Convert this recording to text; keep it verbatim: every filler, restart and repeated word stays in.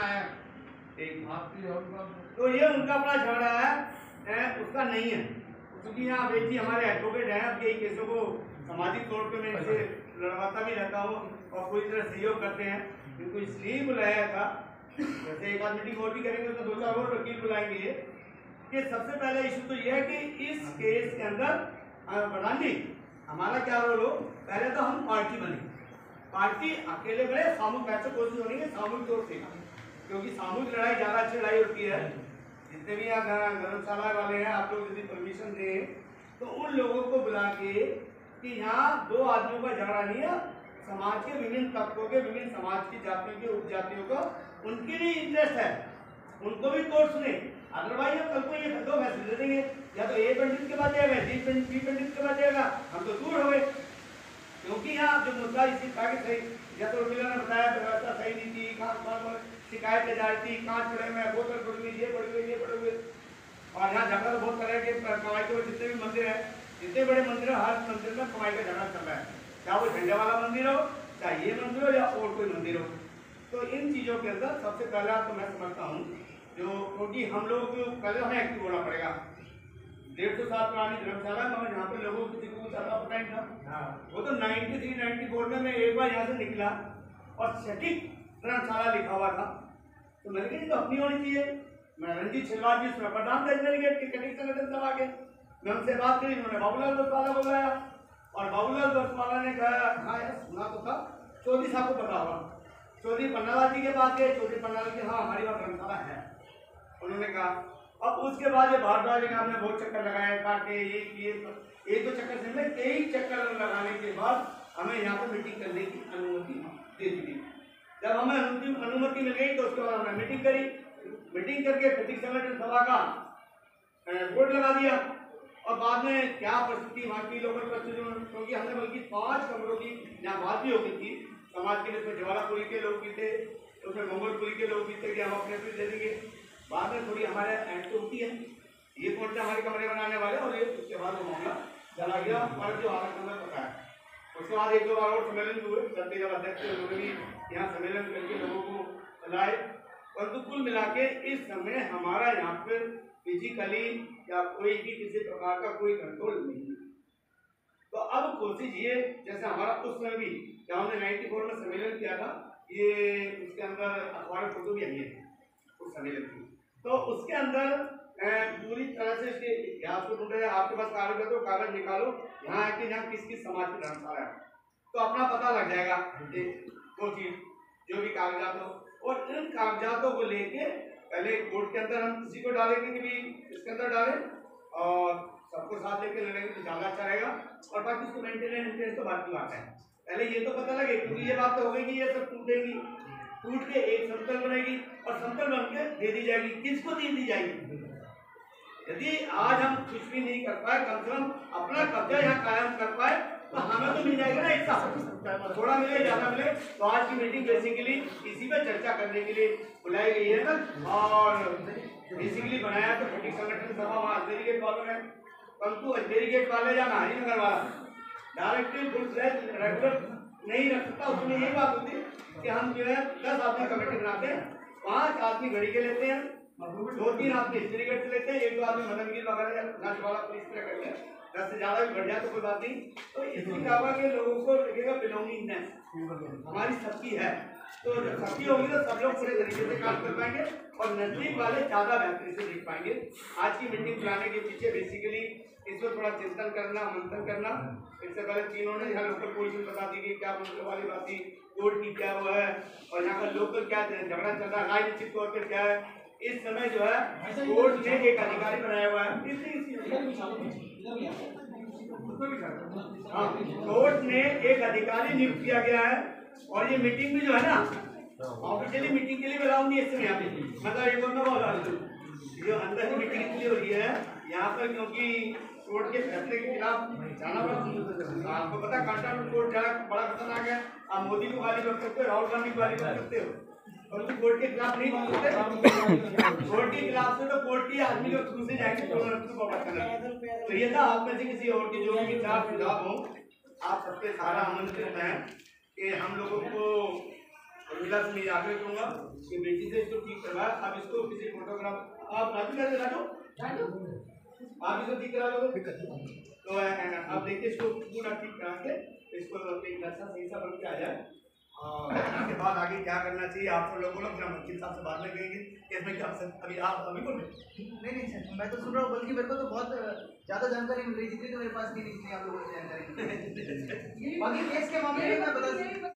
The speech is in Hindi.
है एक भारतीय और तो ये उनका अपना झगड़ा है, है उसका नहीं है, क्योंकि यहाँ अभेद जी हमारे एडवोकेट हैं। अब यही केसों को सामाजिक तौर पे मैं इनसे लड़वाता भी रहता हूँ और पूरी तरह सहयोग करते हैं। इनको इसलिए बुलाया था, जैसे एक आध मीटिंग और भी करेंगे तो दो चार और वकील बुलाएंगे, कि सबसे पहला इशू तो यह है कि इस केस के अंदर प्रधान जी हमारा क्या रोल हो। पहले तो हम पार्टी बने, पार्टी अकेले बने, सामूहिक ऐसे कोशिश होनी है सामूहिक तौर से, क्योंकि सामूहिक लड़ाई ज्यादा अच्छी लड़ाई होती है। जितने भी यहाँ धर्मशाला वाले हैं, आप लोग यदि परमिशन दें तो उन लोगों को बुला के कि यहाँ दो आदमियों का झगड़ा नहीं है, समाज के विभिन्न तबकों के, विभिन्न समाज की जातियों के, उपजातियों को उनकी भी इंटरेस्ट है, उनको भी कोर्ट सुने। अदरवाइज हम कल को ये दो फैसले दे देंगे, या तो ए पंडित के बाद जाएगा, डी पंडित बी पंडित के बाद जाएगा, हम तो दूर हो गए। क्योंकि यहाँ जो मुद्दा इसी था कि सही, या तो मिला ने बताया व्यवस्था सही नहीं थी, कहाँ शिकायत जा रही थी, कांच पड़े में बोतल पड़ गई, ये पड़ गई, ये पड़ गई। और यहाँ झगड़ा तो बहुत तरह के कमाई के जितने भी मंदिर है, जितने बड़े मंदिर है, हर मंदिर में कमाई का झगड़ा चल रहा है, चाहे वो झंडे वाला मंदिर हो, चाहे ये मंदिर हो, या और कोई मंदिर हो। तो इन चीज़ों के अंदर सबसे पहला तो मैं समझता हूँ जो, क्योंकि हम लोग पहले हमें एक्टिव होना पड़ेगा। डेढ़ सौ साल पुरानी धर्मशाला में जहाँ पे लोगों को किसी को ज़्यादा पता नहीं था, वो तो नाइन्टी थ्री नाइन्टी फोर में मैं एक बार यहाँ से निकला और सटीक धर्मशाला लिखा हुआ था, तो मैंने कहा तो अपनी होनी चाहिए। मैं रंजीत छिलवाड़ जी उसमें प्रधान थे गेट के कटिंग संगठन सभा के, मैं उनसे बात करी, उन्होंने बाबूलाल बसवाला बुलाया और बाबूलाल बसवाला ने कहा हाँ यार सुना तो था, चौधरी साहब को पता हुआ, चौधरी पन्नालाल जी के पास गए, चौधरी पन्नालाल जी हाँ हमारी बात धर्मशाला है, उन्होंने कहा। अब उसके बाद ये भारद्वाज ने हमने बहुत चक्कर लगाया, काटे ये किए, एक दो चक्कर से में कई चक्कर लगाने के बाद हमें यहाँ पर मीटिंग करने की अनुमति दे दी। जब हमें अनुमति अनुमति मिल गई तो उसके बाद हमने मीटिंग करी, मीटिंग करके प्रतीक संगठन सभा का बोर्ड लगा दिया। और बाद में क्या परिस्थिति वहाँ की लोकल परिस्थिति, क्योंकि हमने बल्कि पाँच कमरों की यहाँ बात भी हो गई थी समाज के लिए, उसमें ज्वालापुरी के लोग भी थे, उसमें मंगोलपुरी के लोग भी थे कि हम अपने भी दे देंगे। बाद में थोड़ी हमारे एंड तो होती है, ये कौन से हमारे कमरे बनाने वाले, और ये उसके बाद वो मामला चला गया हमारा जो हालत हमें पता है। उसके बाद एक दो बार और सम्मेलन हुए, सत्य जब अध्यक्ष उन्होंने भी यहाँ सम्मेलन करके लोगों को लाए, परंतु कुल मिला के इस समय हमारा यहाँ पर फिजिकली या कोई भी किसी प्रकार का कोई कंट्रोल नहीं है। तो अब कोशिश ये, जैसे हमारा उस समय भी जब हमने नाइन्टी फोर में सम्मेलन किया था, ये उसके अंदर अखबार फोटो भी आई है उस सम्मेलन की, तो उसके अंदर पूरी तरह से इसके इतिहास को ढूंढे, आपके पास कागज है तो कागज निकालो, यहाँ है कि यहाँ किस किस समाज की धर्मशाला है, तो अपना पता लग जाएगा दो चीज, जो भी कागजात हो। और इन कागजातों को लेके पहले कोर्ट के अंदर हम किसी को डालेंगे कि भी इसके अंदर डालें, और सबको साथ लेके लड़ेंगे तो ज़्यादा अच्छा रहेगा। और बाकी उसको मेंटेनेंस तो बात की बात है, पहले ये तो पता लगे, क्योंकि ये बात तो हो गई कि ये सब टूटेगी, टूट के एक समतल बनेगी और समतल बन के दे दी जाएगी। किसको दे दी जाएगी? यदि आज हम कुछ भी नहीं कर पाए, कम से कम अपना कब्जा यहाँ कायम कर पाए, तो हमें तो मिल जाएगा ना हिस्सा, थोड़ा मिले ज्यादा मिले। तो आज की मीटिंग बेसिकली इसी पे चर्चा करने के लिए बुलाई गई है, और बेसिकली बनाया तो प्रतीक संगठन सभा वहाँ अजमेरी गेट वालों ने, परंतु अजमेरी गेट वाले या हरिनगर वाला डायरेक्टली फुल रेगुलर नहीं रख सकता। उसमें यही बात होती है कि हम जो है दस आदमी कमेटी बनाते हैं, पाँच आदमी घड़ी के लेते हैं, दो तीन आदमी स्त्री गेट से लेते हैं, एक दो आदमी मदनगिरी वगैरह वाला पुलिस तरह करते हैं, दस से ज्यादा भी बढ़ जाए तो कोई बात नहीं। तो इसकी क्या के लोगों को लगेगा बिलोंगिंगनेस हमारी सबकी है, तो जब सबकी होगी तो सब लोग पूरे तरीके से काम कर पाएंगे और नजदीक वाले ज्यादा बेहतरी से देख पाएंगे। आज की मीटिंग बुलाने के पीछे बेसिकली इसको थोड़ा चिंतन करना, मंथन करना। इससे पहले तीनों ने यहाँ लोकल पुलिस में बता दी कि क्या मतलब वाली बात थी, कोर्ट की क्या वो है, और यहाँ का लोकल क्या झगड़ा चल रहा है, राजनीतिक तौर पर क्या है। इस समय जो है कोर्ट ने एक अधिकारी बनाया हुआ है, हाँ कोर्ट ने एक अधिकारी नियुक्त किया गया है, और ये मीटिंग भी जो है ना ऑफिशियली मीटिंग के लिए बुलाऊंगी इस समय यहाँ पे, मतलब एक बंदा जो अंदर की मीटिंग इसलिए हो रही है यहाँ पर, क्योंकि कोर्ट के फैसले के खिलाफ जाना पड़ा। आपको पता कंटेम्प्ट कोर्ट जाना बड़ा खतरनाक है। आप मोदी को गाली कर सकते हो, राहुल गांधी को गाली कर सकते हो, और तुम कोर्ट के खिलाफ नहीं बोल सकते। कोर्ट के खिलाफ से तो कोर्ट की आदमी के थ्रू से जाएंगे तो ये था। आप में से किसी और की जो भी चार सुझाव हो, आप सबके सारा आमंत्रित हैं कि हम लोगों को उर्मिला से मैं आग्रह करूंगा कि बेटी से इसको ठीक करवा, आप इसको किसी फोटोग्राफ आप बाकी कर देना, आप इसको ठीक करा दो। तो आप देखिए इसको पूरा ठीक करा के इसको एक अच्छा सही सा बन के आ जाए, और इसके बाद आगे क्या करना चाहिए आप लोग बोलो, फिर हम वकील साहब से बात में कहेंगे कि इसमें क्या अभी आप अभी बोल नहीं नहीं सर, मैं तो सुन रहा हूँ, बल्कि मेरे को तो बहुत ज़्यादा जानकारी मिल रही थी, तो मेरे पास नहीं थी आप लोगों से जानकारी। बाकी केस के मामले में मैं बता